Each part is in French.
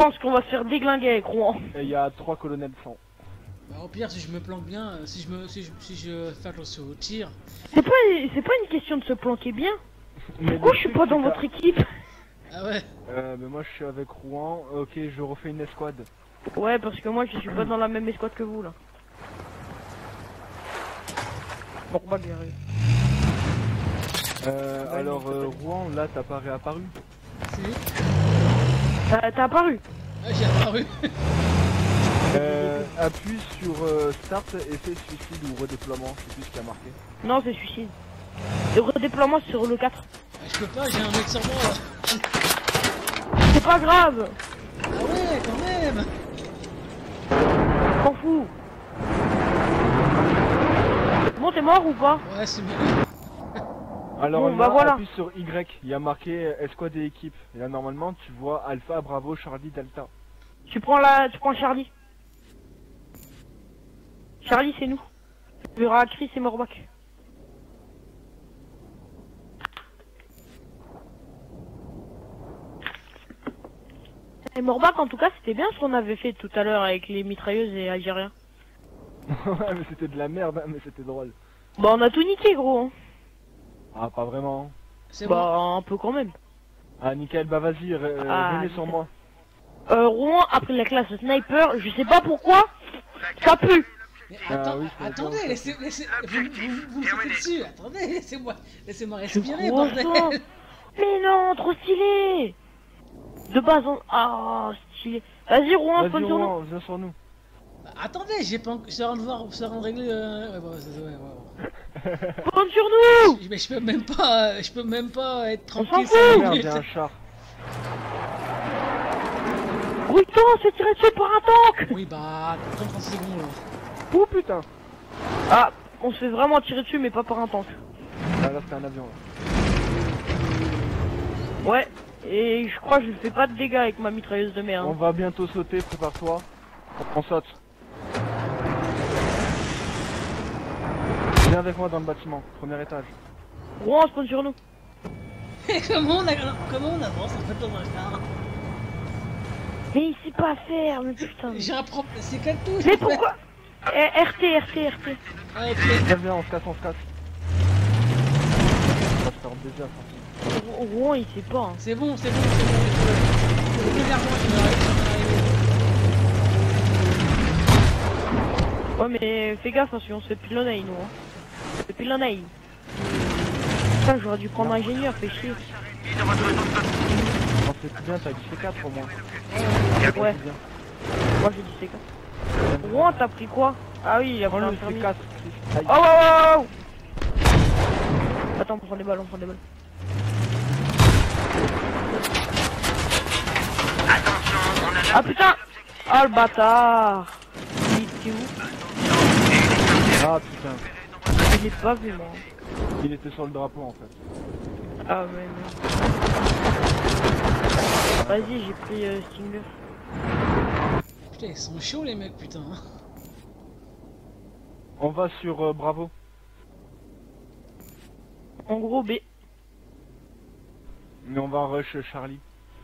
pense qu'on va se faire déglinguer avec Rouen. Et il y a 3 colonels sans. Bah, au pire, si je me planque bien, si je fais attention au tir. C'est pas une question de se planquer bien. Pourquoi je suis pas dans votre équipe? Ah ouais. Mais moi je suis avec Rouen. Ok, je refais une escouade. Ouais, parce que moi je suis pas dans la même escouade que vous là. Bon, on va garer. Alors Rouen, là t'as pas réapparu. Si. T'as apparu? Ah, j'ai apparu. Appuie sur Start et fais suicide ou redéploiement, c'est plus ce qui a marqué. Non, c'est suicide. Le redéploiement sur le 4. Ah, je peux pas, j'ai un mec sur moi là. C'est pas grave. Ah ouais, quand même. M'en fous. Bon, t'es mort ou pas? Ouais, c'est bien. Alors Bon, là, bah voilà. appuie sur Y, il y a marqué escouade et équipe. Et là normalement tu vois Alpha, Bravo, Charlie, Delta. Tu prends Charlie. Charlie, c'est nous. Tu verras Chris et Morbach. Et Morbach, en tout cas, c'était bien ce qu'on avait fait tout à l'heure avec les mitrailleuses et algériens. Ouais mais c'était de la merde, hein, mais c'était drôle. Bah, on a tout niqué, gros. Hein. Ah pas vraiment. C'est Bah, bon. un peu quand même. Ah nickel, bah vas-y, venez sur moi. Rouen, après la classe sniper, je sais pas pourquoi, ça pue. Mais Ah oui, c'est attendez, bon, laissez, vous me sautez dessus. Attendez, laissez-moi Je respirer, crois bordel. ça. Mais non, trop stylé. De base, ah, stylé. Vas-y, Rouen, Vas-y spawn sur nous. Rouen, viens sur nous. Bah, attendez, j'ai pas encore. Ça va de régler. Ouais, bah, ouais. Spawn sur nous. Mais je peux même pas être On tranquille. s'en fout. Merde, il y a un char. Bruton, on se fait tirer dessus par un tank. Oui, bah, 30 secondes là. Oh putain. Ah, on se fait vraiment tirer dessus, mais pas par un tank. Ah là c'était un avion. Là. Ouais, et je crois que je fais pas de dégâts avec ma mitrailleuse de merde. On va bientôt sauter, prépare-toi. On saute. Viens avec moi dans le bâtiment, premier étage. Rouen, spawn sur nous. comment on avance en fait dans un car? Mais il sait pas faire, mais putain. J'ai un problème. C'est quelle touche? Mais pourquoi RT. Ah, ok. Viens, on se casse. On va se faire baiser à sortir. Rouen, il sait pas. Hein. C'est bon. C'est vers moi qui m'arrive. Ouais, mais fais gaffe, parce qu'on se fait pilonner, nous. Hein. On se fait pilonner. Putain, j'aurais dû prendre un ingénieur, fais chier. On fait bien, t'as dit C4 au moins. Ouais, Bien. moi j'ai dit C4. Rouen, t'as pris quoi? Ah oui, il a pris Prends un le fermier. C4. Aïe. Oh, wow. Attends, on prend des balles. Ah putain. Ah le bâtard. Il était où? Ah putain. Je l'ai pas vu moi. Il était sur le drapeau en fait. Ah mais non. Vas-y, j'ai pris Stinger. Putain, ils sont chauds les mecs, putain. On va sur Bravo. En gros B. Mais on va rush Charlie.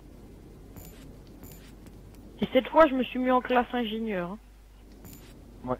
Et cette fois, je me suis mis en classe ingénieur. Hein. Ouais.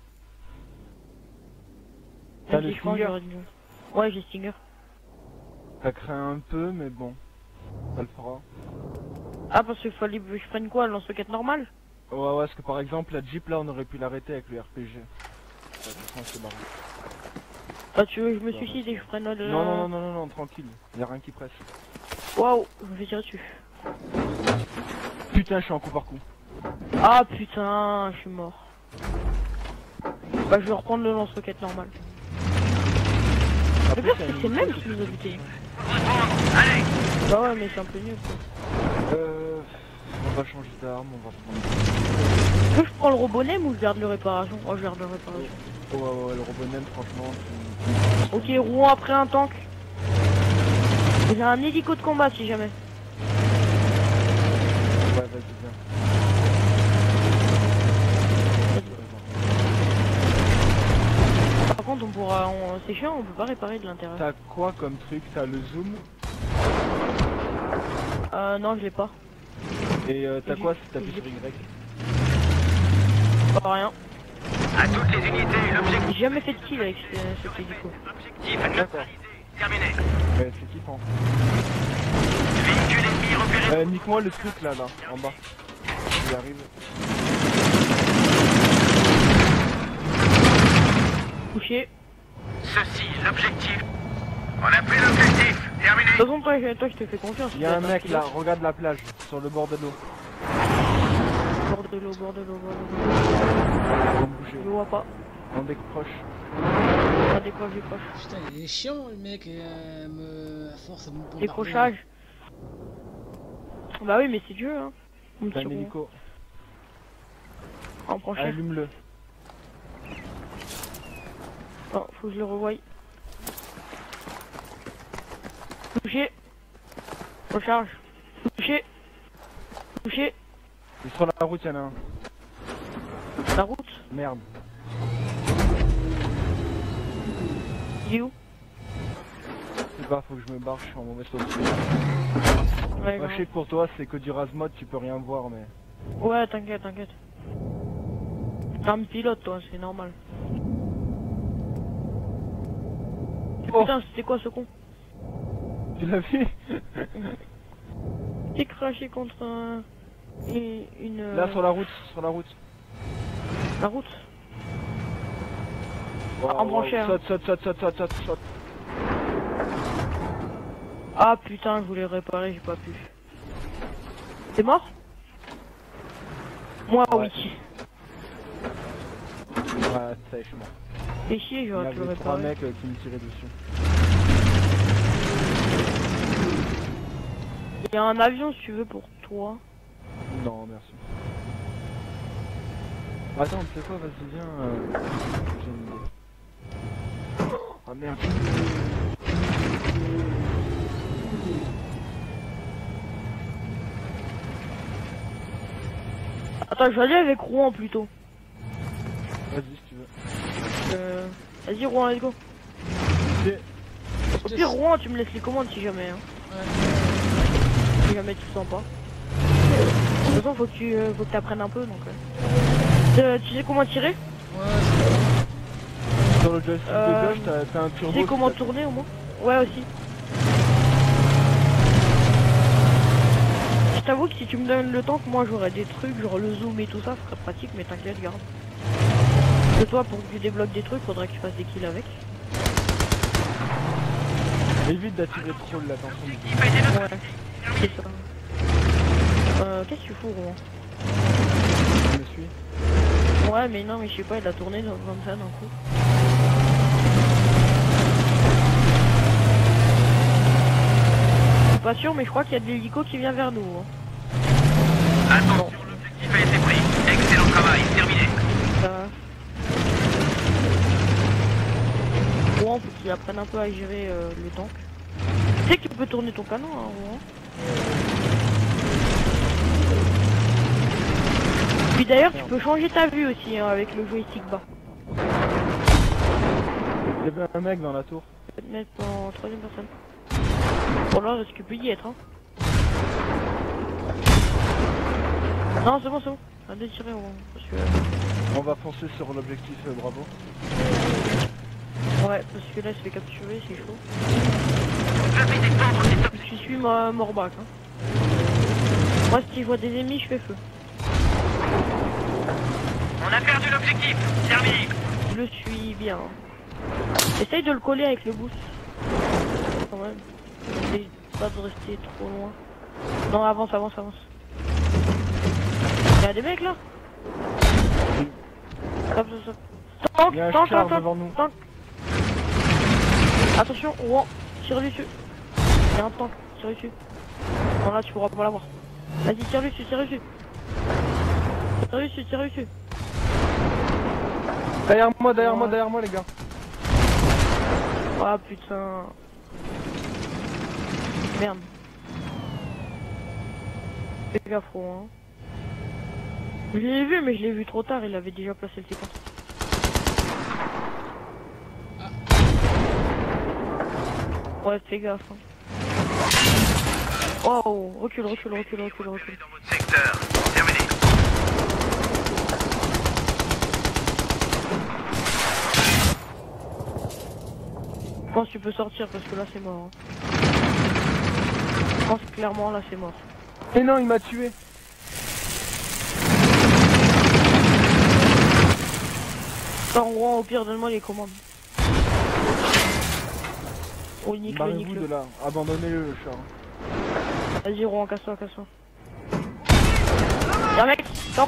T'as le Vas-y, je pense que Stinger? j'aurais dû- Ouais, j'ai Stinger. Ça craint un peu, mais bon. Ça le fera. Ah, parce qu'il fallait que je prenne quoi? Lance-roquette normale? Ouais, parce que par exemple, la Jeep là, on aurait pu l'arrêter avec le RPG. De toute façon, c'est marrant. Ah, tu veux que je me suicide et que je prenne le... Non, tranquille. Y'a rien qui presse. Waouh, je me fais tirer dessus. Putain, je suis en coup par coup. Ah putain, je suis mort. Bah, je vais reprendre le lance-roquette normal. Après, Le pire, c'est c'est le même qui nous a buté. Bah ouais, mais c'est un peu nul quoi. On va changer d'arme, on va prendre. Est-ce que je prends le robonem ou je garde le réparation? Oh, je garde le réparation. Ouais, le Robonem, franchement. Ok, Rouen après un tank. J'ai un hélico de combat si jamais. Ouais, vas-y, viens. Par contre, on pourra. C'est chiant, on peut pas réparer de l'intérieur. T'as quoi comme truc? T'as le zoom? Non, je l'ai pas. Et t'as quoi si t'appuies sur Y? Pas rien. À toutes les unités, l'objectif J'ai jamais fait de kill avec cet hélico. D'accord. terminé. Ouais, c'est kiffant. Véhicule ennemi repéré. Nique-moi le truc là, en bas. Il arrive. Couché. Ceci, l'objectif. On a pris l'objectif. Terminé. De toute façon, toi, je te fais confiance. Il y a un mec là, regarde la plage, sur le bord de l'eau. Bord de l'eau, bord de l'eau, bord de l'eau. On va bouger. Je le vois pas. On décroche. Ah, décroche, décroche. Putain, il est chiant le mec, à force de me bombarder. Décrochage. Bah oui, mais c'est Dieu, hein. Mon T'as petit un rond. hélico. On prend cher. Allume-le. Oh, faut que je le revoie. Touché. Recharge. Touché. Touché. Et sur la route, y'en a un. La route. Merde. Il est où? Je sais pas, faut que je me barre, je suis en mauvaise position. Ouais, Moi, je sais que pour toi, c'est que du Razmod, tu peux rien voir, mais... ouais, t'inquiète, t'inquiète. T'es un pilote, toi, c'est normal. Oh. Putain, c'était quoi ce con? Tu l'as vu? T'es craché contre une... Là, sur la route, sur la route. La route. Oh, En branché, hein. Saute. Ah putain, je voulais réparer, j'ai pas pu. T'es mort? Moi, Ouais. oui. Ouais, ça y est, je suis mort. Fais chier, Il y j'aurais pu le avait 3 réparer. mecs qui me tiraient dessus. Il y a un avion si tu veux pour toi. Non, merci. Attends, tu sais quoi, vas-y, viens. J'ai une idée. Ah merde. Attends, je vais aller avec Rouen plutôt. Vas-y, si tu veux. Vas-y Rouen, let's go. Ok. Au pire, Rouen, tu me laisses les commandes si jamais. Hein. Ouais. Si jamais tu le sens pas. De toute façon, faut que tu apprennes un peu donc. Tu sais comment tirer? Ouais, Sur le joystick de gauche, t'as un turbo. Tu sais comment tourner au moins? Ouais, aussi. Je t'avoue que si tu me donnes le temps, que moi j'aurais des trucs, genre le zoom et tout ça, ce serait pratique, mais t'inquiète, garde. Et toi, pour que tu débloques des trucs, faudrait que tu fasses des kills avec. Évite d'attirer trop l'attention du Il a été notre Ouais, c'est ça. Qu'est-ce que tu fous, Rouen? Tu me suis. Ouais, mais non, mais je sais pas, il a tourné comme ça d'un coup. Je suis pas sûr, mais je crois qu'il y a de l'hélico qui vient vers nous. Hein. Attention, l'objectif a été pris. Excellent travail, terminé. Rouen, faut qu'il apprenne un peu à gérer le tank. Tu sais que tu peux tourner ton canon, hein, Rouen. Puis d'ailleurs, tu peux changer ta vue aussi hein, avec le joystick bas. Il y avait un mec dans la tour. Je vais te mettre en troisième personne. Bon là, est-ce qu'il peut y être hein? Non, c'est bon, c'est bon. On va tirer, parce que... On va foncer sur l'objectif Bravo. Ouais, parce que là, il se fait capturer, c'est chaud. Je vais défendre cet objectif. Je suis morbac. Hein. Moi, si je vois des ennemis, je fais feu. On a perdu l'objectif. Terminé. Je le suis bien. Essaye de le coller avec le boost. Quand même. Essaye pas de rester trop loin. Non, avance, avance, avance. Y'a des mecs là? Stop, stop, stop. Tank, Il y a un tank, char tank, tank, devant nous. tank. Attention, Rouen, tire lui dessus. Il y a un tank, tire lui dessus. Non, là, tu pourras pas l'avoir. Vas-y, tire lui dessus, tire lui dessus. Tire lui dessus, tire lui dessus. Derrière moi, les gars. Ah putain. Merde. Fais gaffe, hein. Je l'ai vu, mais je l'ai vu trop tard, il avait déjà placé le T4. Ouais, fais gaffe. Hein. Wow, recule. Dans votre secteur. secteur. Terminé. Je pense que tu peux sortir parce que là c'est mort. Hein. Je pense que clairement là c'est mort. Mais non, il m'a tué. En gros, au pire, donne-moi les commandes. Oh, nique-le, Barrez-vous nique-le. de là. Abandonnez-le, le char. Vas-y, Rouen, casse-toi, casse-toi. Y'a un mec, sors.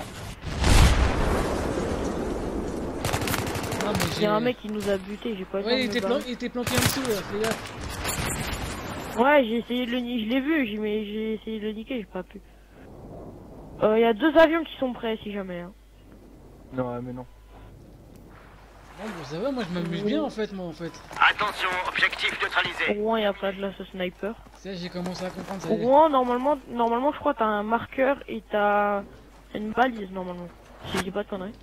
Non, mais j'ai... Y'a un mec qui nous a buté, j'ai pas eu le temps Ouais, de il me était, barrer. il était planqué en dessous, là, fais gaffe. Ouais, j'ai essayé de le niquer, je l'ai vu, mais j'ai essayé de le niquer, j'ai pas pu. Y'a 2 avions qui sont prêts, si jamais. Hein. Non, mais non. Bon, ça va, moi je m'amuse bien en fait, Attention, objectif neutralisé. Rouen, y'a pas de là ce sniper. Ça, j'ai commencé à comprendre, ça y est. Rouen, normalement, je crois que t'as un marqueur et t'as une balise, normalement. Si je dis pas de conneries.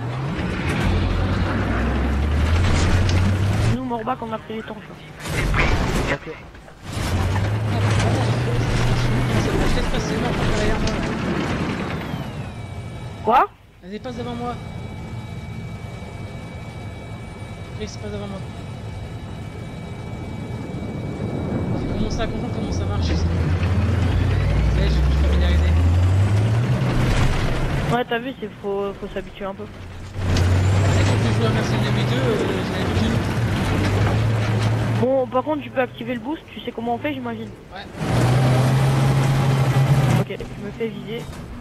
Nous, Morbac, on a pris les temps, là. Ok. Laisse passer, non, pas derrière moi. Quoi? Vas-y, passe devant moi. Chris, passe devant moi. J'ai commencé à comprendre comment ça marche. Ça y est, je suis plus familiarisé. Ouais, t'as vu, faut s'habituer un peu. Et quand tu joues à Mercenary 2, j'ai l'habitude. Bon, par contre, tu peux activer le boost, tu sais comment on fait, j'imagine. Ouais. Ok, je me fais viser.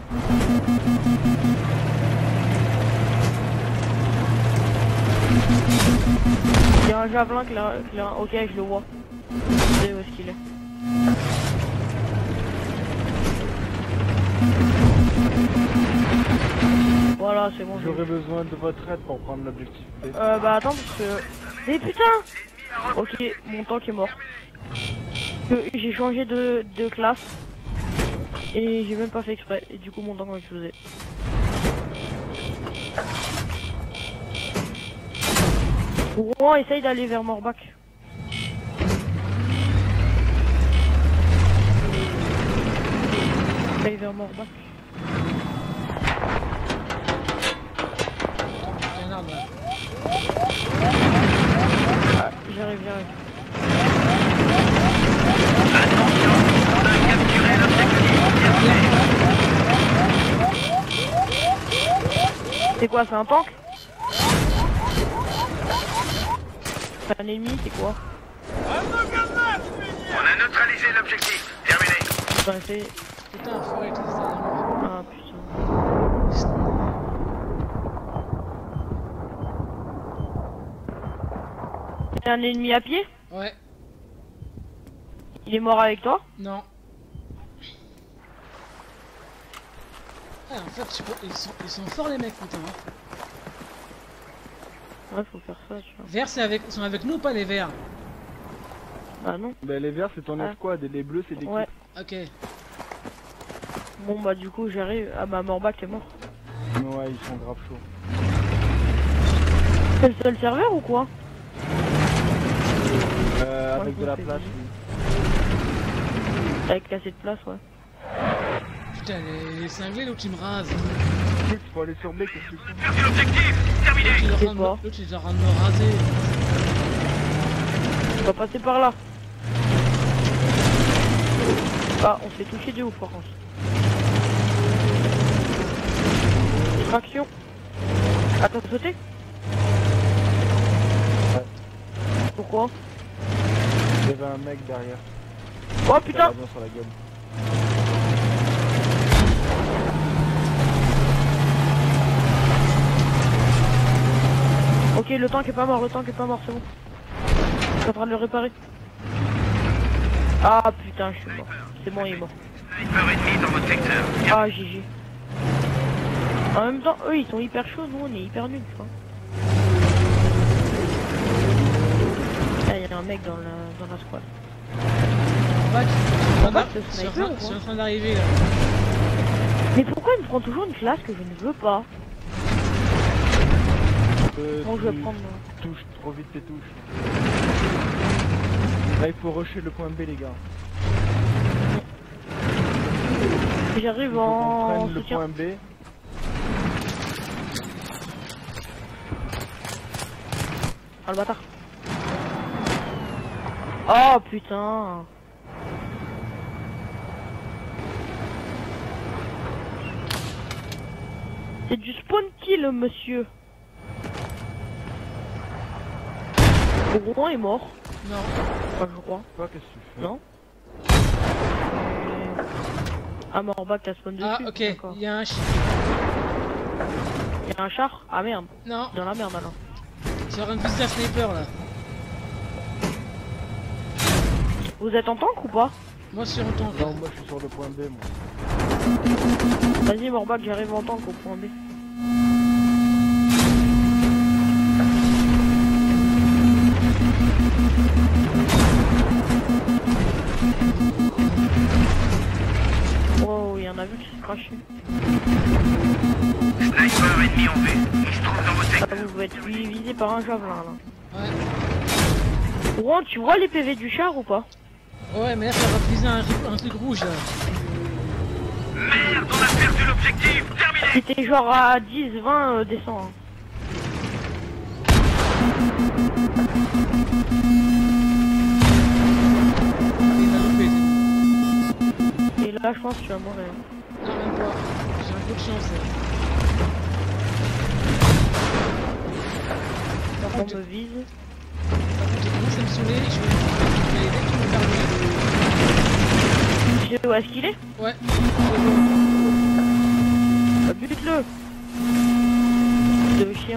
Il y a un javelin clair. Ok, je le vois. Je sais où est-ce qu'il est. Voilà, c'est bon. J'aurais besoin de votre aide pour prendre l'objectif B. Bah attends, parce que... Mais putain! Ok, mon tank est mort. J'ai changé de classe. Et j'ai même pas fait exprès. Et du coup, mon tank va exploser. Rouen, essaye d'aller vers Morbac. Essaye vers Morbac. Il y a un arbre là. Ah, j'arrive. On a capturé l'objectif. C'est quoi, c'est un tank? C'est un ennemi, c'est quoi? On a neutralisé l'objectif. Terminé. Enfin, c'est... Putain, enfoiré, tout ça derrière moi. Ah putain. C'est un ennemi à pied? Ouais, Il est mort avec toi? non. Ah, en fait, ils sont forts les mecs, putain. Hein. Ouais, faut faire ça, tu vois. Verts, ils sont avec nous ou pas les verts? Bah non. Bah, les verts, c'est ton Ah. escouade et les bleus, c'est l'équipe. Ouais. Ok. Bon bah du coup j'arrive. Ah bah Morbac est mort. Ouais, ils sont grave chauds. C'est le seul serveur ou quoi? Avec je de me la fais place, viser. oui. Avec assez de place, ouais. Putain, les cinglés, l'autre il me rase. Il faut aller sur B, qu'est-ce que tu fais? Perdu l'objectif. Terminé. L'autre sais il est en pas. train de me raser. On va passer par là. Ah, on s'est touché de ouf par contre. Traction. Attends, sauter? Ouais. Pourquoi? Il y avait un mec derrière. Oh Ça putain! va bien sur la gueule. Ok, le tank est pas mort, c'est bon. Je suis en train de le réparer. Ah putain, je suis mort. C'est bon, il est mort. Sniper ennemi dans votre secteur. Ah, GG. En même temps, eux ils sont hyper chauds, nous on est hyper nuls, tu vois. Ah, il y a un mec dans la squad. Je suis en train d'arriver là. Mais pourquoi il me prend toujours une classe que je ne veux pas? Bon, je vais Tu prendre... touches trop vite tes touches. Là, il faut rusher le point B, les gars. J'arrive Il faut qu'on en prenne le soutien. point B. Ah le bâtard. Oh putain. C'est du spawn kill monsieur. Rouen est mort. Non. Enfin, je crois. Toi, qu'est-ce que tu fais? Non. Ah Morbac t'as spawn dessus. Ah, ok. D'accord. Il y a un Il y a un char. Ah merde. Non. Dans la merde alors. Sur un viser sniper là. Vous êtes en tank ou pas? Moi sur un tank. Non, moi je suis sur le point B, moi. Vas-y Morbac, j'arrive en tank au point B. Wow, il y en a vu qui s'est craché. Sniper ennemi en vue. Il se trouve dans vos Ah, secteurs. vous pouvez être visé par un javelin là. Ouais. Rouen, tu vois les PV du char ou pas? Ouais, mais là ça va viser un truc rouge là. Merde, on a perdu l'objectif. Terminé. C'était genre à 10, 20, descend. Hein. Il m'a loupé. Et là, je pense que tu vas mourir. Non, même pas. J'ai un peu de chance. Là. Par On contre, me vise. j'ai commencé à me saouler. Je vais dès que tu me parles. Je sais où est-ce qu'il est? Ouais. Bah, bute-le. De chien.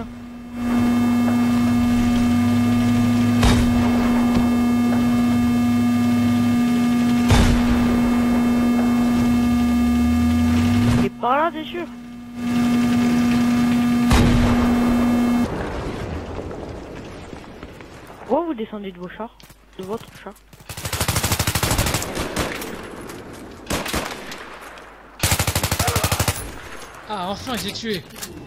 Il est par là, t'es sûr? Pourquoi vous descendez de vos chars? De votre char? Ah, enfin, j'ai tué.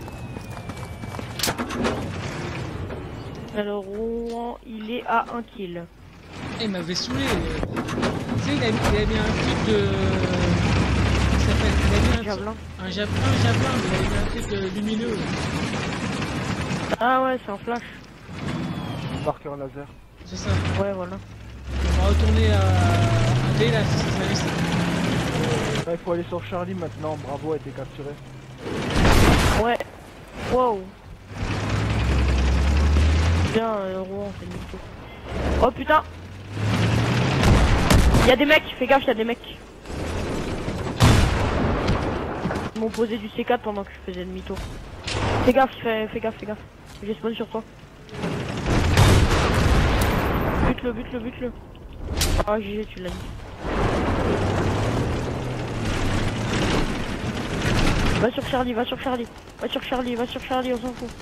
Alors, Rouen, il est à 1 kill. Il m'avait saoulé. Tu sais, il a mis un truc de. Comment ça s'appelle? Il a mis un Javelin. Un javelin, mais il a mis un truc lumineux. Ah ouais, c'est un flash. Marqueur laser. C'est ça. Ouais, voilà. On va retourner à D là, si ça reste. Ah, il faut aller sur Charlie maintenant. Bravo a été capturé. Ouais. Wow. Bien, Rouen, c'est mytho. Oh putain. Y'a des mecs, fais gaffe, y'a des mecs. Ils m'ont posé du C4 pendant que je faisais le mytho. Fais gaffe, fais gaffe. J'ai spawn sur toi. Bute-le. Ah, GG, tu l'as mis. Va sur Charlie, on s'en fout.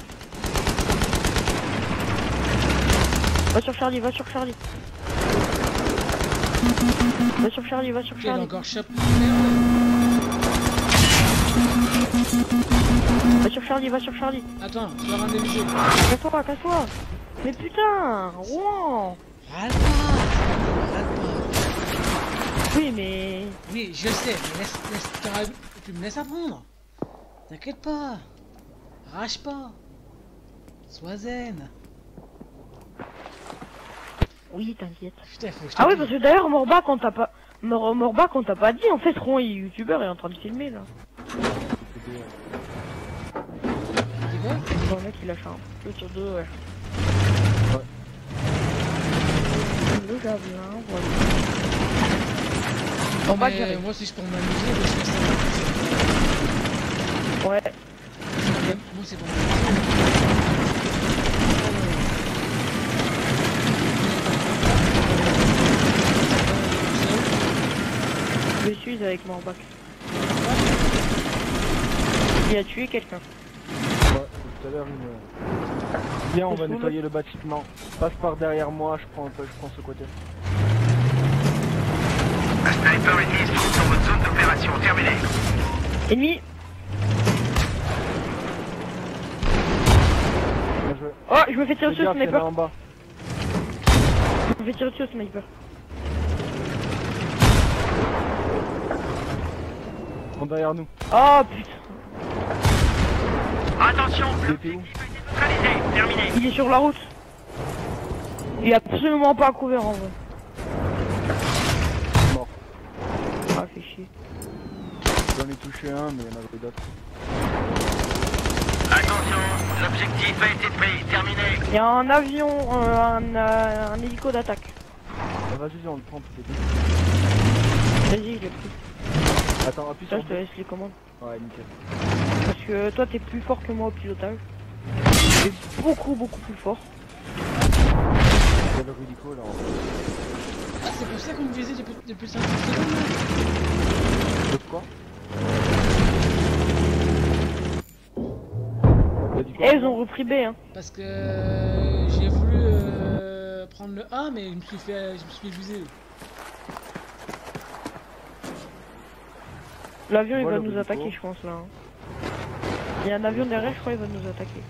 Va sur Charlie. Va sur Charlie. Il a encore chop. Va sur Charlie. Attends, je dois indemniser. Casse-toi. Mais putain, Rouen. Râle-toi. Oui, mais... Oui, je sais, mais tu me laisses apprendre. T'inquiète pas. Rage pas. Sois zen. Oui, t'inquiète. Putain, faut que je te Ah oui, dise. parce que d'ailleurs, Morbac, on t'a pas... Morbac, on t'a pas dit, en fait, Rouen, il est youtubeur, il est en train de filmer, là. C'est quoi? Bon, le mec, il lâche un peu sur deux, ouais. Le javelin, voilà. Morbac, Mais j'arrive. moi, si je peux m'amuser, je fais ça. Ouais. Moi, c'est bon. Je suis avec Morbac. Il a tué quelqu'un. Ouais, tout à l'heure, Viens, on va nettoyer le bâtiment. Passe par derrière moi, je prends ce côté. Un sniper ennemi se trouve dans votre zone d'opération. Terminé. Ennemi. Bien joué. Oh, je me fais tirer Fais dessus au gaffe, il y en a sniper. en bas. Je me fais tirer dessus au sniper. Ils sont derrière nous. Oh putain. Attention, Il était où? neutralisé, terminé. Il est sur la route. Il est absolument pas couvert en vrai. Mort. Ah, fait chier. J'en ai touché un, mais il y en avait d'autres. Attention, l'objectif a été pris, terminé. Il y a un avion, un hélico d'attaque. Ah, vas-y, on le prend tous les deux. Vas-y, je l'ai pris. Attends, appuie Ça, sur je te laisse les commandes. Ouais, nickel. Parce que toi, t'es plus fort que moi au pilotage. T'es beaucoup plus fort. Il y a le hélico là. Ah, c'est pour ça qu'on me visait depuis 50 secondes là. De quoi? Eh, ils ont repris B, hein. Parce que j'ai voulu prendre le A, mais je me suis fait viser. L'avion, il Voilà, va nous le attaquer, hélico. je pense, là. Hein. Il y a un avion derrière, je crois, il va nous attaquer.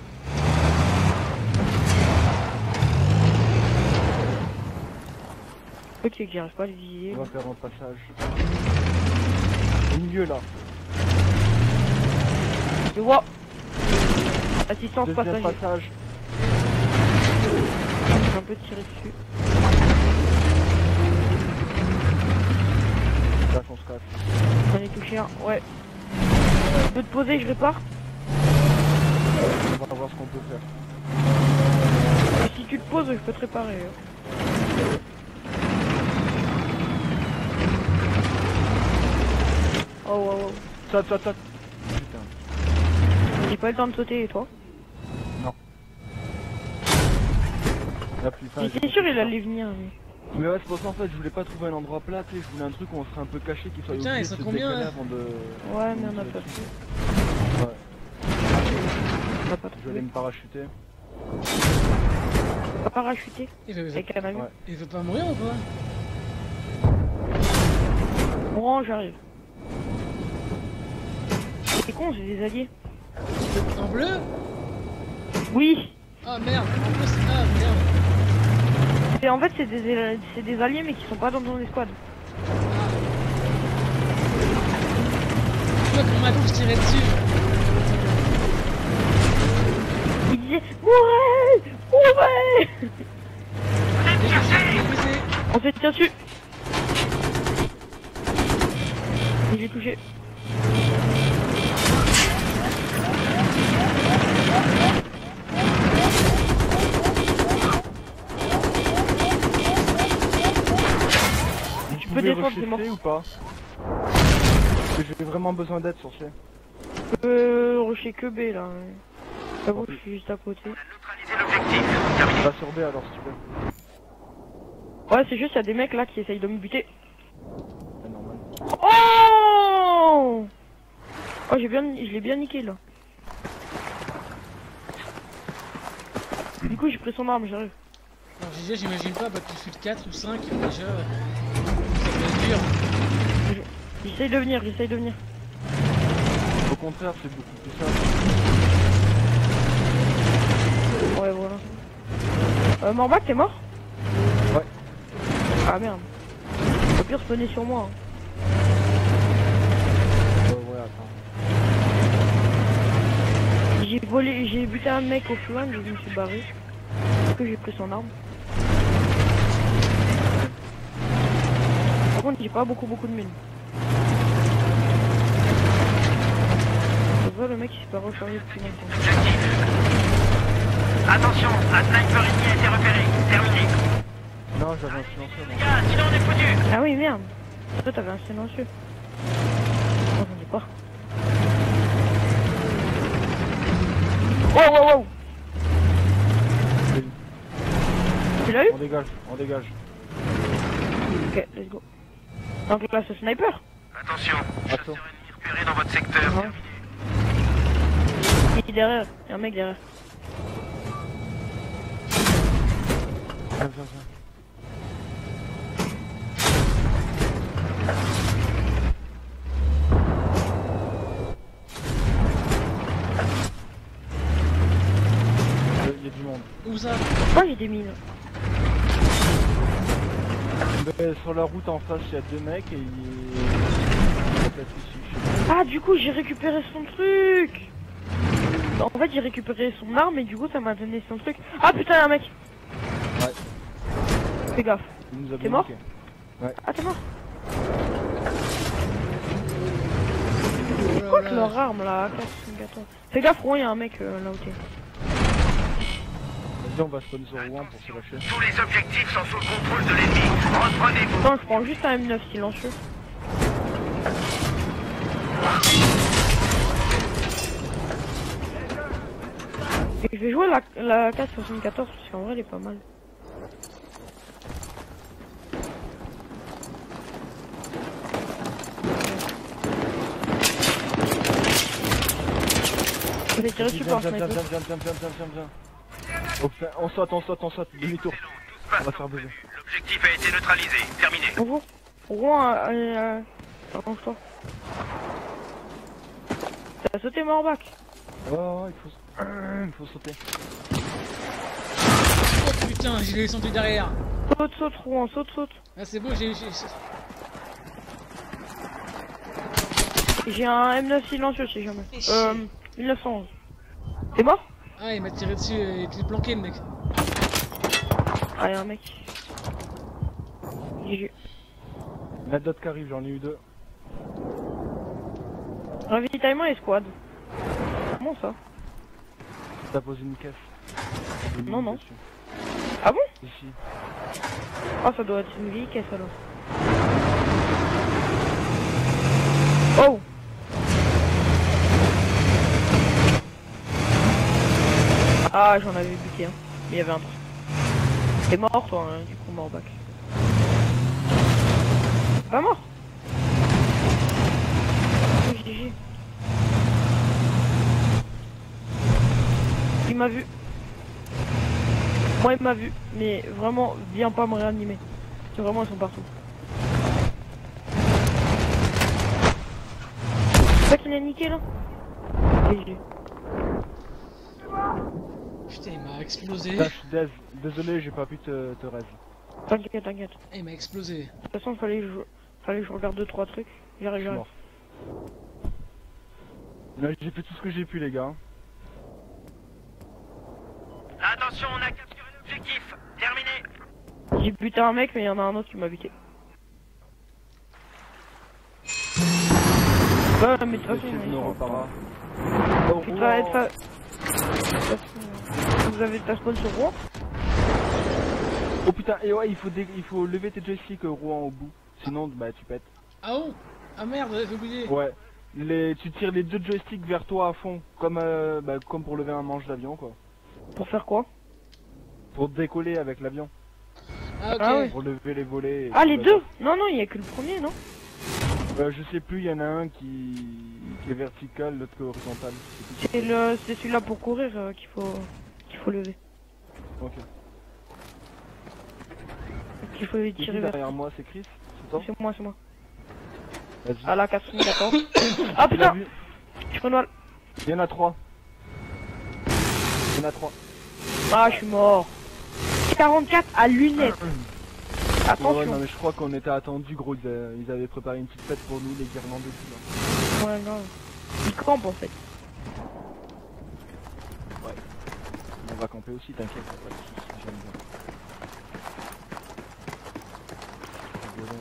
Ok, que j'arrive pas à le viser. On va faire un passage. Au milieu là. Je vois. Assistance Deuxième passager. passage. Je vais un peu tirer dessus. Là, on se casse. J'en ai touché un, ouais. Je peux te poser, je répare. On va voir ce qu'on peut faire. Et si tu te poses, je peux te réparer. Oh, wow, wow. Saute. Putain. J'ai pas eu le temps de sauter, et toi? La plus fin. J'étais sûr il allait venir. Mais... Mais ouais, c'est pour ça en fait, je voulais pas trouver un endroit plat, tu sais, je voulais un truc où on serait un peu caché, qui soit Putain, obligé ils sont de se combien, décaler là avant de... Ouais, mais on a pas pu. Ouais, On a pas je vais aller trouvé. me parachuter. Pas parachuté Il avec un avion. Ouais. il veut pas mourir ou quoi? Bon, j'arrive. C'est con, j'ai des alliés. En bleu? Oui. Ah merde, en plus, ah merde. Et en fait, c'est des alliés, mais qui sont pas dans ton escouade. Tu vois qu'on m'a tous tiré dessus. Ils disaient mourez, mourez. On se tient dessus. Et j'ai touché. Tu peux descendre, c'est mort. ou pas? Parce que j'ai vraiment besoin d'aide sur C. Je peux rusher que B là. J'avoue que je suis juste à côté. Neutraliser l'objectif, terminé. Va sur B alors si tu veux. Ouais, c'est juste, il y a des mecs là qui essayent de me buter. C'est normal. Oh! Oh, je l'ai bien niqué là. Du coup, j'ai pris son arme, j'arrive. Alors déjà, j'imagine pas, Battlefield 4 ou 5, déjà, ça peut être dur. J'essaye de venir, Au contraire, c'est beaucoup plus simple. Ouais, voilà. Morbac, t'es mort? Ouais. Ah merde. Au pire, spawnez sur moi. Hein. Ouais, attends. J'ai buté un mec au flanc, je me suis barré. Parce que j'ai pris son arme. Par contre, j'ai pas beaucoup de mines. Je vois le mec qui s'est pas rechargé depuis longtemps. Objectif. Attention, un sniper ennemi a été repéré, terminé. Non, j'avais un silencieux. Les gars, sinon on est foutu. Ah oui, merde. Toi, t'avais un silencieux. Oh, j'en ai pas. Wow, wow, wow. Tu l'as eu? On dégage. Ok, let's go. Donc là, c'est sniper. Attention, Attends. chasseur ennemi repéré dans votre secteur. Ouais. Il est derrière, il y a un mec derrière. Viens. Il y a du monde. Où ça? Oh, j'ai des mines. Mais sur la route en face, il y a deux mecs et il est peut-être ici. Je sais pas. Ah, du coup, j'ai récupéré son truc. En fait, j'ai récupéré son arme et du coup, ça m'a donné son truc. Ah putain, y'a un mec. Ouais. Fais gaffe. Il nous a T'es mort? bloqué. Ah, t'es mort. Oh Quoi là que là. leur arme là, 414. Fais gaffe, Rouen, y'a un mec là où t'es. Vas-y, on va spawn sur Rouen pour se lâcher. Tous les objectifs sont sous le contrôle de l'ennemi. Reprenez-vous. Attends, je prends juste un M9 silencieux. Et je vais jouer la 474 parce qu'en vrai elle est pas mal. Je vais tirer dessus par un Viens, sniper. viens. Oh, putain, on saute, demi-tour. On va faire bouger. L'objectif a été neutralisé. Terminé. Bonjour. Rouen, arrange-toi. T'as sauté Morbac. Oh, il faut sauter. Oh putain, je l'ai senti derrière. Saute, Rouen, saute. Ah c'est beau, J'ai un M9 silencieux si jamais. 1911. T'es mort? Ah il m'a tiré dessus, il était planqué le mec. Ah, y'a un mec. GG. Il y en a d'autres qui arrivent, j'en ai eu 2. Ravitaillement et squad. Comment ça? T'as posé une caisse. Non. Dessus. Ah bon? Ici. Ah, ça doit être une vieille caisse alors. Oh! Ah, j'en avais buté hein. Mais il y avait un truc. T'es mort toi, hein, du coup, mort back. Pas mort! Oh, GG. Il m'a vu. Moi il m'a vu, mais vraiment viens pas me réanimer. C'est vraiment ils sont partout. C'est ça qu'il a niqué là? GG. Putain il m'a explosé. Dash, désolé, j'ai pas pu te raise. T'inquiète. Il m'a explosé. De toute façon fallait que je regarde 2-3 trucs. Je J'arrive. suis mort. Là, j'ai fait tout ce que j'ai pu les gars. Attention, on a capturé l'objectif. Terminé. J'ai buté un mec mais il y en a un autre qui m'a buté. Bah mais de toute façon Essaye de ils nous sont- repara. Oh, Putain, wow. Vous avez ta spawn sur Rouen? Oh putain, et ouais, il faut lever tes joysticks Rouen au bout. Sinon, bah tu pètes. Ah oh. Ah merde, j'ai oublié. Ouais. Tu tires les 2 joysticks vers toi à fond. Comme, comme pour lever un manche d'avion quoi. Pour faire quoi? Pour décoller avec l'avion. Ah ok. Ah ouais. Pour lever les volets. et Ah tout les le deux? Non, il y a que le premier, non? Je sais plus, il y en a un qui est vertical, l'autre qui est horizontal. Je sais plus. C'est celui-là pour courir qu'il faut lever. Ok. Qu'il faut Ici, tirer vers. derrière moi, c'est Chris, c'est toi? C'est moi. Vas-y. Ah la 414. Ah Tu l'as putain! vu? Je fais mal. Il y en a 3. Il y en a 3. Ah, je suis mort. 44 à lunettes. Ouais, Attention. non mais je crois qu'on était attendus gros, ils avaient préparé une petite fête pour nous, les guirlandes et tout là. Ouais, non. Ils campent en fait. Ouais. On va camper aussi, t'inquiète, pas de soucis, j'aime bien. Rigoler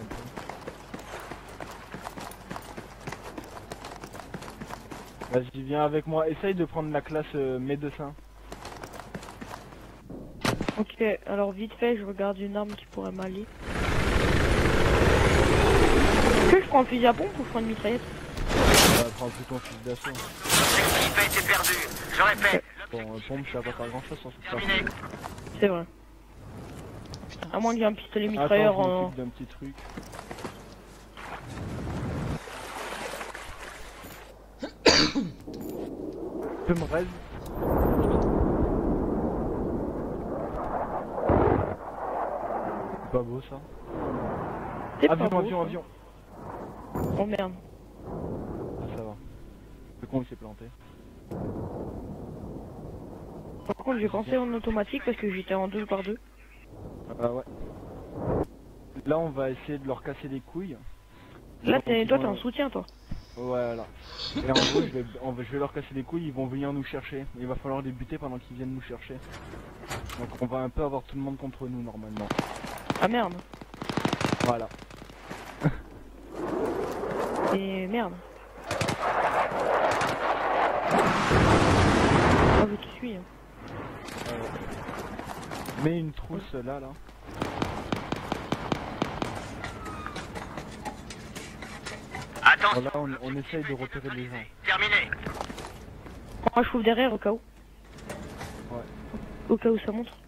un peu. Vas-y, viens avec moi, essaye de prendre la classe médecin. Ok, alors vite fait, je regarde une arme qui pourrait m'aller. Est-ce que je prends un fusil à pompe ou je prends une mitraillette? Prends plus ton fusil d'assaut. L'objectif a été perdu. Je répète. Bon, pompe, ça va pas faire grand chose sans ça. Terminé. C'est vrai. Putain. À moins qu'il y ait un pistolet Attends, mitrailleur je en... m'occupe d'un petit truc. Tu peux me raise? C'est pas beau ça. C'est pas Avion, beau, avion, ça. avion. Oh merde. Ah, ça va. Le con il s'est planté. Par contre, j'ai pensé en automatique parce que j'étais en 2x2. Ah ouais. Là on va essayer de leur casser les couilles. Là, Pendant qu'ils toi, vont- t'es en soutien, toi. Voilà. Et en gros, je vais leur casser les couilles, ils vont venir nous chercher. Il va falloir les buter pendant qu'ils viennent nous chercher. Donc on va un peu avoir tout le monde contre nous normalement. Ah merde. Voilà. Et merde. Oh, je te suis. Hein. Mets une trousse là. Attention. Voilà, on essaye de repérer les gens. Terminé. Moi je trouve derrière au cas où. Ouais. Au cas où ça montre.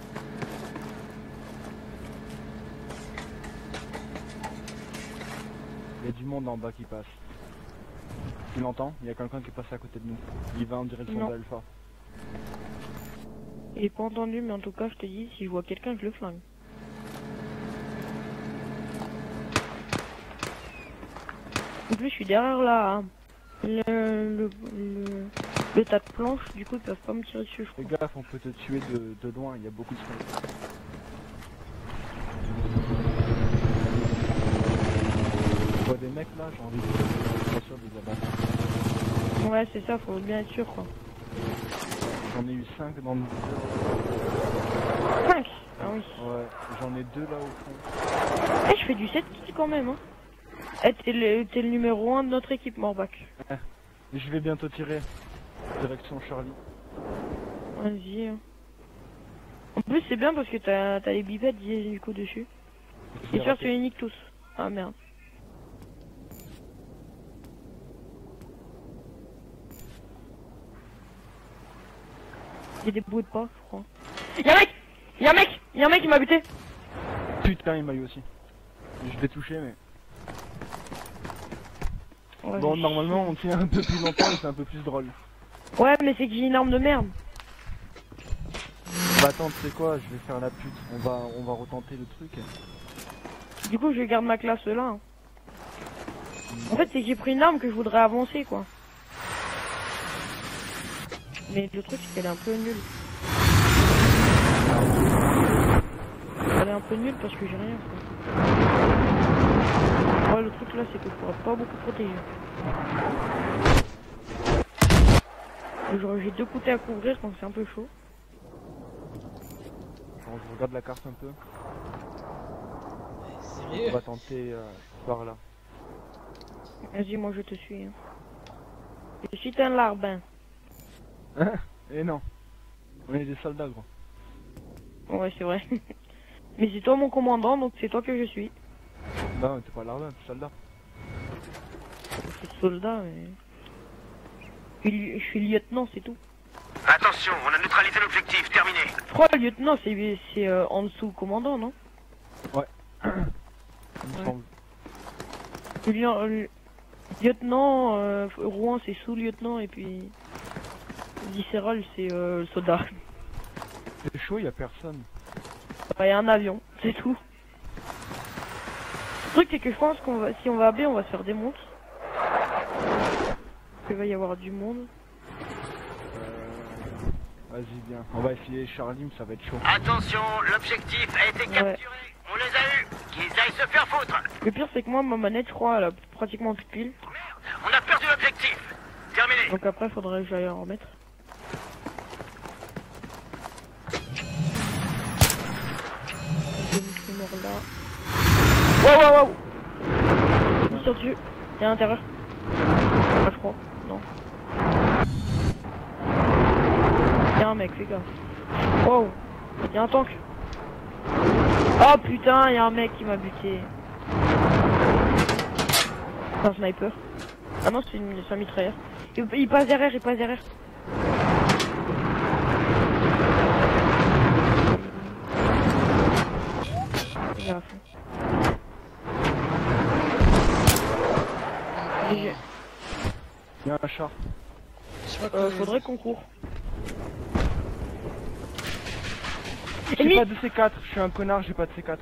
Il y a du monde en bas qui passe. Tu l'entends? Il y a quelqu'un qui est passé à côté de nous. Il va en direction Non. d'Alpha. Il est pas entendu, mais en tout cas, je te dis, si je vois quelqu'un, je le flingue. En plus, je suis derrière là. Le tas de planches, du coup, ils peuvent pas me tirer dessus, je Fais crois. gaffe, on peut te tuer de loin, il y a beaucoup de smoke. Je vois des mecs là, j'ai envie de pas sûr de les abattre. Ouais, c'est ça, faut bien être sûr, quoi. J'en ai eu 5 dans le... 5. Ah oui. Ouais, j'en ai 2 là au fond. Eh, je fais du 7 kills quand même, hein. Eh, t'es le numéro 1 de notre équipe, Morbac. Et je vais bientôt tirer. Direction Charlie. Vas-y. Hein. En plus, c'est bien parce que t'as les bipettes du coup dessus. Je Et l'ai sûr, raté. tu les niques tous. Ah merde. Il y a des bruits de pas, je crois. Y'a un mec! Y'a un mec! Y'a un mec qui m'a buté! Putain, il m'a eu aussi. Je l'ai touché, mais... Ouais, Bon, normalement, on tient un peu plus longtemps et c'est un peu plus drôle. ouais, mais c'est que j'ai une arme de merde. Bah attends, tu sais quoi, je vais faire la pute. On va retenter le truc. Du coup, je garde ma classe là. Hein. En fait, c'est que j'ai pris une arme que je voudrais avancer, quoi. Mais le truc, c'est qu'elle est un peu nulle. Elle est un peu nulle parce que j'ai rien, quoi. Ouais, le truc là, c'est que je pourrais pas beaucoup protéger. Genre, j'ai 2 côtés à couvrir, donc c'est un peu chaud. Bon, je regarde la carte un peu. On Sérieux? va tenter par là. Vas-y, moi je te suis. Hein. Je suis un larbin. Et non. On est des soldats, gros. Ouais, c'est vrai. Mais c'est toi mon commandant, donc c'est toi que je suis. Non, t'es pas l'ardin, t'es soldat. Je suis soldat, mais... Je suis lieutenant, c'est tout. Attention, on a neutralisé l'objectif. Terminé. Je crois le lieutenant, c'est en dessous commandant, non? Il me Ouais. semble. Lieutenant, Rouen c'est sous-lieutenant, et puis... Viscéral c'est le soldat. C'est chaud, y a personne. Il y a un avion, c'est tout. Le truc c'est que je pense qu'on va, si on va à B, on va se faire démonter. Il va y avoir du monde. Vas-y, viens. On va essayer Charlie, mais ça va être chaud. Attention, l'objectif a été capturé. On les a eus. Qu'ils aillent se faire foutre. Le pire c'est que moi ma manette je crois elle a pratiquement plus de piles. On a perdu l'objectif. Terminé. Donc après faudrait que j'aille en remettre. Je mort là. Wow wow wow. Il tire dessus. Il est à l'intérieur. Ah je crois. Non. Il y a un mec, fais gaffe. Wow. Il y a un tank. Oh putain, il y a un mec qui m'a buté. C'est un sniper. Ah non, c'est un mitrailleur. Il passe derrière, il passe derrière. Fais gaffe. Et Y a un char. Je crois que... faudrait qu'on court. J'ai Ennemi. pas de C4, je suis un connard, j'ai pas de C4.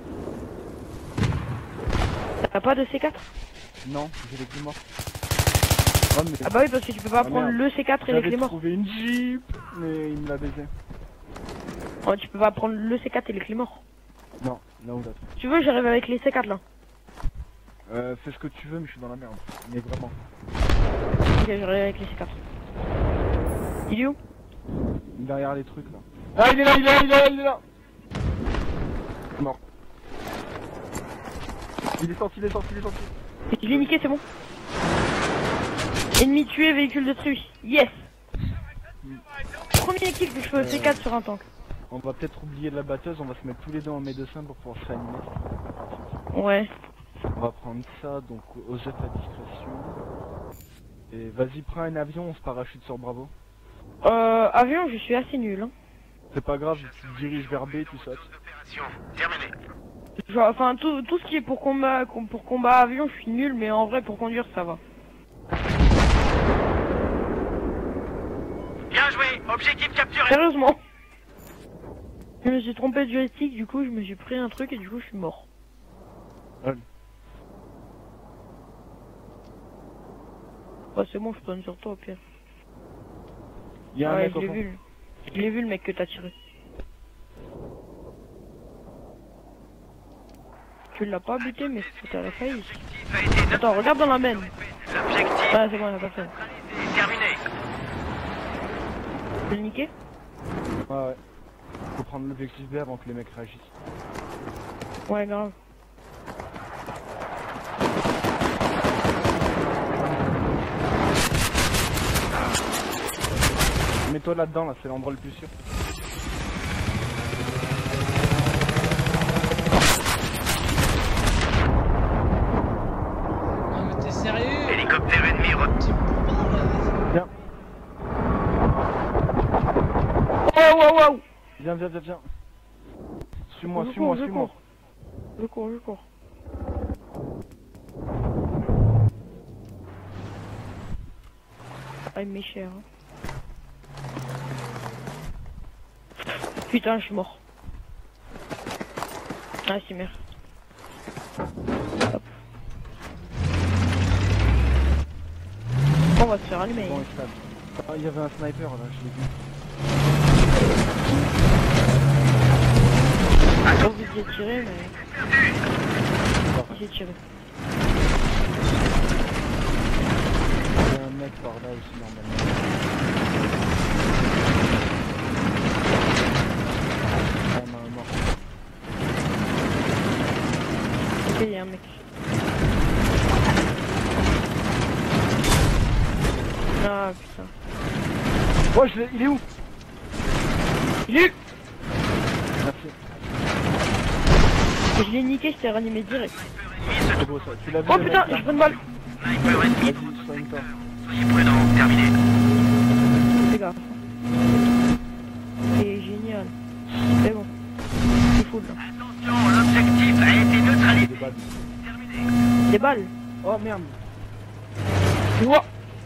T'as pas de C4? Non, j'ai les clés morts. Oh, mais Ah bah oui, parce que tu peux pas prendre merde. le C4 et les j'avais clés morts. trouvé une Jeep, mais il me l'a baisé. Oh, tu peux pas prendre le C4 et les clés morts. Non, là où l'autre. Si tu veux, j'arrive avec les C4 là. Fais ce que tu veux, mais je suis dans la merde. Mais vraiment. Ok, je regarde avec les C4. Il est où? Derrière les trucs là. Ah, il est là, il est là, il est là, il est là. Mort. Il est sorti, il est sorti, il est sorti. Je l'ai niqué, c'est bon. Ennemi tué, véhicule détruit. Yes. Premier kill que je fais au C4 sur un tank. On va peut-être oublier de la batteuse, on va se mettre tous les deux en médecin pour pouvoir se réanimer. Ouais. On va prendre ça, donc aux œufs à discrétion. Et vas-y, prends un avion, on se parachute sur Bravo. Avion, je suis assez nul. Hein. C'est pas grave, tu te diriges vers B, tu sautes. Opération terminée. Genre, enfin, tout ce qui est pour combat avion, je suis nul, mais en vrai, pour conduire, ça va. Bien joué, objectif capturé. Sérieusement. Je me suis trompé de joystick, du coup, je me suis pris un truc et du coup, je suis mort. Ouais. Ouais, c'est bon, je tourne sur toi au pire. Il y a un Ouais, mec je au l'ai fond. vu. Je l'ai vu, le mec que t'as tiré. Tu l'as pas buté, mais c'était à la faille. L'objectif a été Attends, regarde dans la main. L'objectif Ah, c'est bon, y'a personne. est terminé. Tu peux le niquer? Ouais. Faut prendre l'objectif B avant que les mecs réagissent. Ouais, grave. Mets-toi là-dedans, là, c'est l'endroit le plus sûr. Non mais t'es sérieux? Hélicoptère ennemi Tu me prends pas là. Viens, Oh, wow, wow. viens, viens, viens, viens. Suis-moi, Je suis-moi, cours, je suis-moi. cours. Je cours, je cours. Ah, il m'est cher. Hein. Putain, je suis mort. Ah, c'est merde. Hop. On va se faire allumer. Bon, il se tape. Ah, il y avait un sniper là, je l'ai vu. J'ai envie de tirer, mais... J'ai tiré. Il y a un mec par là aussi normalement. Ah, on a un mort. Ok, il y a un mec. Ah putain. Ouais, il est où? Il est où? Merci. Je l'ai niqué, je t'ai ranimé direct. C'est beau ça. Tu l'as vu? Oh le putain, mec, là je prends une balle. Sniper ennemi. Vas-y, soigne-toi. Soyez prudents, terminé. Les gars. C'est génial. C'est bon. C'est full là. Attention, l'objectif a été neutralisé. Des balles. Des balles. Oh merde. Je vois.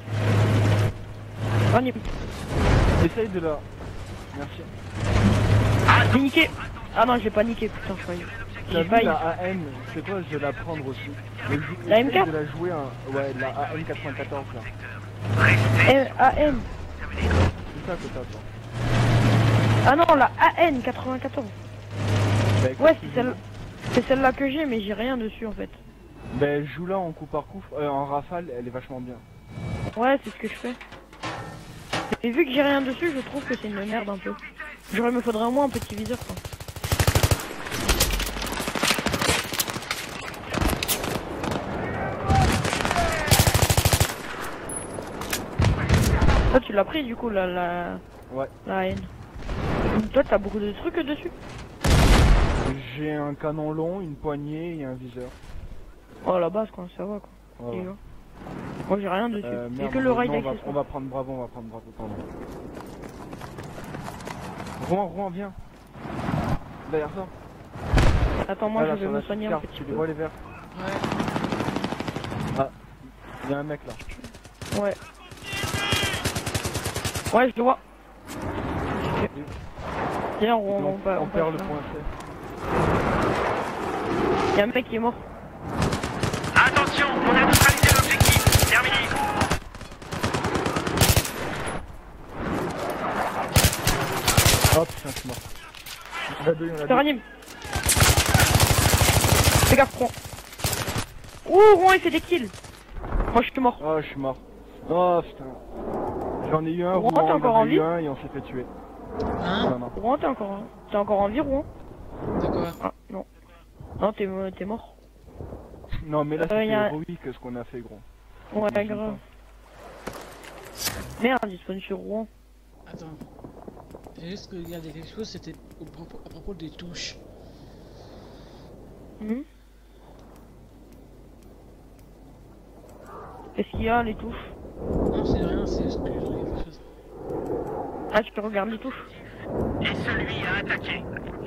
Ranime. Essaye de la... Merci. J'ai niqué. Ah non, je l'ai pas niqué, putain, je croyais. T'as J'ai vu failli. la AM? C'est quoi? Je vais la prendre aussi. Mais La essaye M4? de la jouer ouais, la AM94 là. AM. C'est ça que t'as toi. Ah non, la AN94. Bah, écoute, Ouais, tu c'est celle-là que j'ai, mais j'ai rien dessus en fait. Ben joue-la en coup par coup, en rafale, elle est vachement bien. Ouais, c'est ce que je fais. Et vu que j'ai rien dessus, je trouve que c'est une merde un peu. Genre, il me faudrait au moins un petit viseur quoi. Toi, tu l'as pris du coup, la Ouais. AN. Toi, t'as beaucoup de trucs dessus? J'ai un canon long, une poignée et un viseur. Oh, la base quoi, ça va quoi. Voilà. Et, moi, j'ai rien dessus. J'ai Merde, que le raid non, d'accessoire. on va prendre Bravo, pardon. Rouen, viens. Derrière ça. Attends, moi, Voilà, je vais sur me la soigner un carte, petit tu les peu. vois les verts? Ouais. Il y a un mec là. Ouais. Ouais, je le vois. Tiens, On on perd le passe là. point C. Il y a un mec qui est mort. Attention, on a neutralisé l'objectif. Terminé. Oh putain, je suis mort. On a deux, Je te ranime. Fais gaffe, prends. Oh, Rouen il fait des kills. Moi je suis mort. Oh, je suis mort. Oh putain. J'en ai eu un, Rouen, Rouen, t'es encore j'en en ai vie eu un et on s'est fait tuer. Hein? Non, non. Rouen t'es encore en vie, Rouen? De quoi? Ah, non. Non, t'es mort. Non, mais là c'était y a- héroïque ce qu'on a fait, gros. Ouais, Je sais grave. Merde, il spawn sur Rouen. Attends. J'ai juste regardé quelque chose, c'était à propos des touches. Mhm. Qu'est-ce qu'il y a, les touches? Non, c'est rien, c'est juste que je regarde quelque chose. Ah, tu regardes les touches? Et celui a attaqué.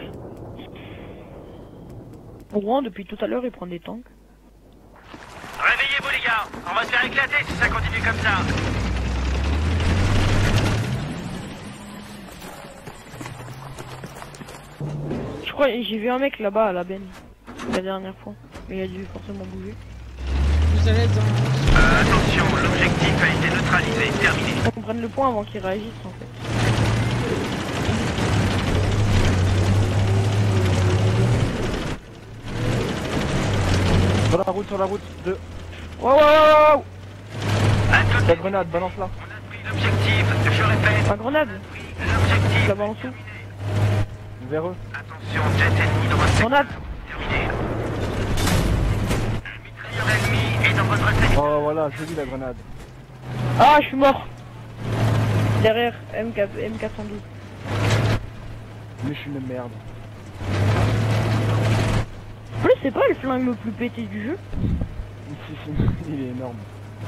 Rouen, depuis tout à l'heure, il prend des tanks. Réveillez-vous les gars, on va se faire éclater si ça continue comme ça. Je crois, j'ai vu un mec là-bas à la benne. La dernière fois. Mais il a dû forcément bouger. Vous allez être dans... Attention, l'objectif a été neutralisé, terminé. On prenne le point avant qu'il réagisse en fait. Sur la route, 2. Wow, wow, wow, wow. À côté, La grenade, balance-la. l'objectif, je répète, Ma grenade, je l'objectif. la balance où? Vers eux. Attention, jet ennemi dans votre secteur. Grenade. Terminé. Le mitrailleur ennemi est dans votre secteur. Oh voilà, jolie la grenade. Ah, je suis mort. Derrière M412. Mais je suis une merde. En plus, c'est pas le flingue le plus pété du jeu. Si, il est énorme.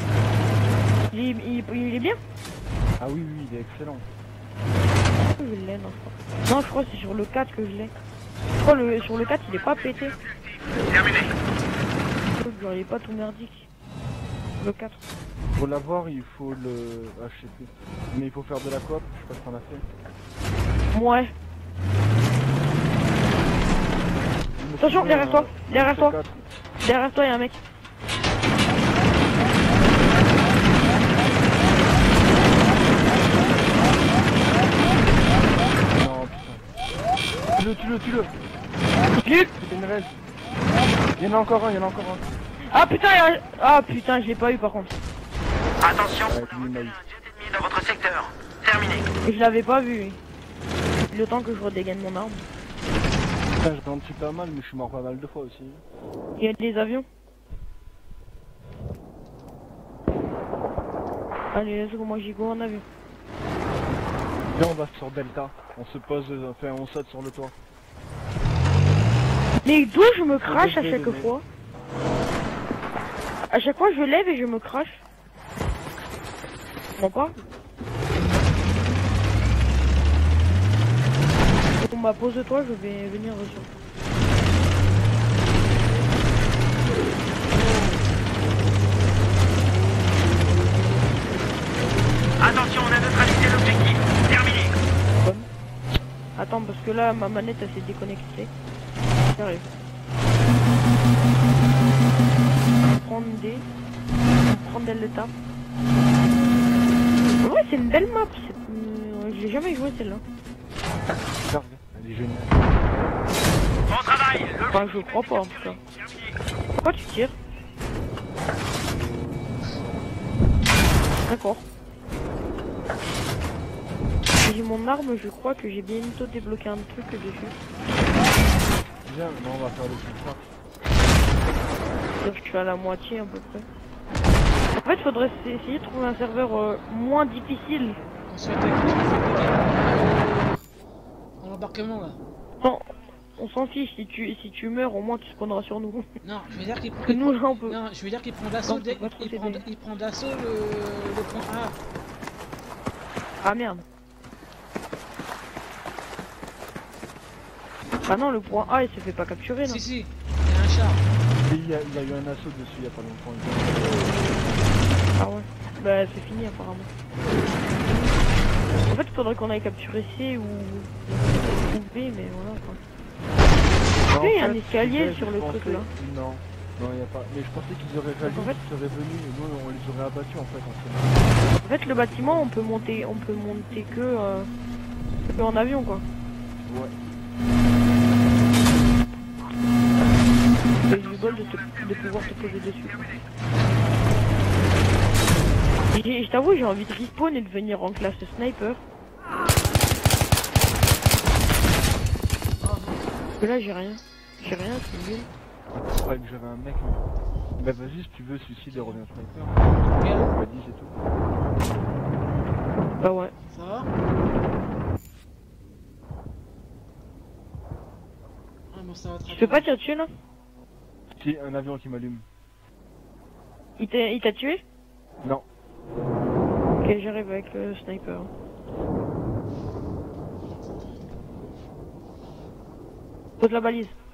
Il est bien. Ah oui, oui, il est excellent. Je l'ai, non, je crois. Non, je crois que c'est sur le 4 que je l'ai. Je crois sur le 4, il est pas pété. Terminé. Genre, il est pas tout merdique. Le 4. Pour l'avoir, il faut le... Ah, je sais plus. Mais il faut faire de la coop, je sais pas si t'en as fait. Ouais. Attention, derrière toi. Derrière toi. Derrière toi, il y a un mec. Non, putain. Tue-le. Luc. C'est une reste. Il y en a encore un. Ah putain, ah putain, je l'ai pas eu par contre. Attention, Ouais, on a lui, il m'a repéré eu. un jet ennemi dans votre secteur. Terminé. Et je l'avais pas vu. Le temps que je redégaine mon arme. Putain, j'en tue pas mal, mais je suis mort pas mal de fois aussi. Il y a des avions. Allez, let's go, moi j'y go en avion. Viens, on va sur Delta. On se pose, enfin, on saute sur le toit. Mais d'où je me crache à degré chaque de mai. fois? À chaque fois je lève et je me crache. Bon pas. Bon bah pose-toi, je vais venir sur. Attention, on a neutralisé l'objectif. Terminé. Attends parce que là ma manette elle s'est déconnectée. J'arrive. Prendre des l'étape. Ouais c'est une belle map. J'ai jamais joué celle-là. Regarde, elle est géniale. Bon travail. Enfin je crois pas en tout cas. Pourquoi tu tires? D'accord. J'ai mon arme, je crois que j'ai bientôt débloqué un truc dessus. Viens, maintenant on va faire le plus fort. Donc je suis à la moitié à peu près. En fait faudrait essayer de trouver un serveur moins difficile. On se fait attaquer. Dans l'embarquement là. Non, on s'en fiche, si tu meurs au moins tu spawneras sur nous. Non, je veux dire qu'il Que nous là on peut. Non, je veux dire qu'il prend d'assaut Non, c'est pas trop t'aider. il prend d'assaut le point A. Ah merde. Ah non le point A il se fait pas capturer non. Si, il y a un char. Et il y a eu un assaut dessus il y a pas longtemps. Ah ouais. Bah c'est fini apparemment. En fait il faudrait qu'on aille capturer C ou B mais voilà quoi. Il y a un escalier sur le truc là. Non, il y a pas. Mais je pensais qu'ils auraient réagi, En fait- qu'ils seraient venus et nous on les aurait abattus en fait. En En fait le bâtiment on peut monter que en avion quoi. fait. Ouais. J'ai eu du bol de pouvoir te poser dessus. Et je t'avoue, j'ai envie de respawn et de venir en classe sniper. Parce que là, j'ai rien. J'ai rien, c'est nul. C'est vrai que j'avais un mec. Bah vas-y, si tu veux, suicide et reviens sniper. Bien. Vas-y, c'est tout. Bah ouais. Ça va? Ah bon, ça va très Tu peux pas tirer dessus là? Si, un avion qui m'allume. Il t'a tué? Non. Ok, j'arrive avec le sniper. Pose la balise.